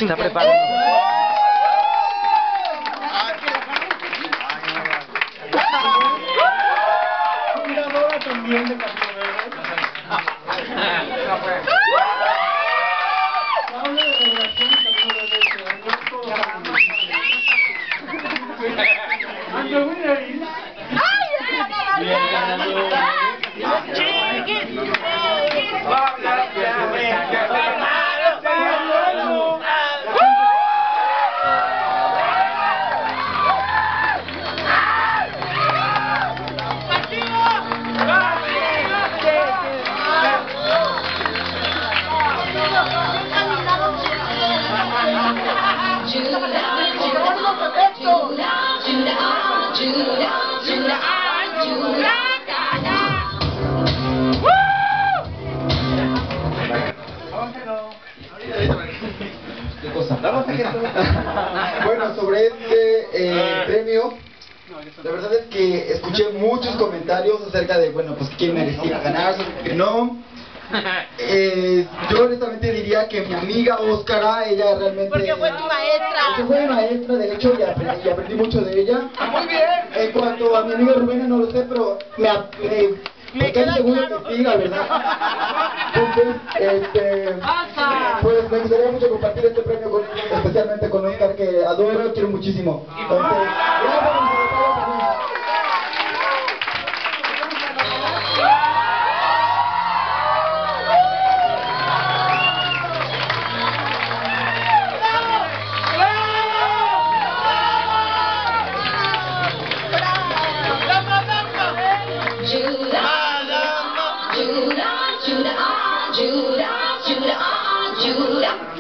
Se está preparando. Miradora también de Camino Verde. Habla de relación de Camino Verde este año. Ando muy nariz. ¿Qué cosa? Bueno, sobre este premio, la verdad es que escuché muchos comentarios acerca de, bueno, pues quién merecía ganarse, que no. Yo honestamente diría que mi amiga Óscara, ella realmente... Porque fue tu maestra. Porque fue mi maestra, de hecho, y aprendí mucho de ella. Muy bien. En cuanto a mi amiga Rubén, no lo sé, pero me queda seguro que sí, la verdad. Entonces, pues me gustaría mucho compartir este premio especialmente con Óscar, que adoro, quiero muchísimo. Entonces, gracias. Judah, Judah, Judah, Judah, Judah.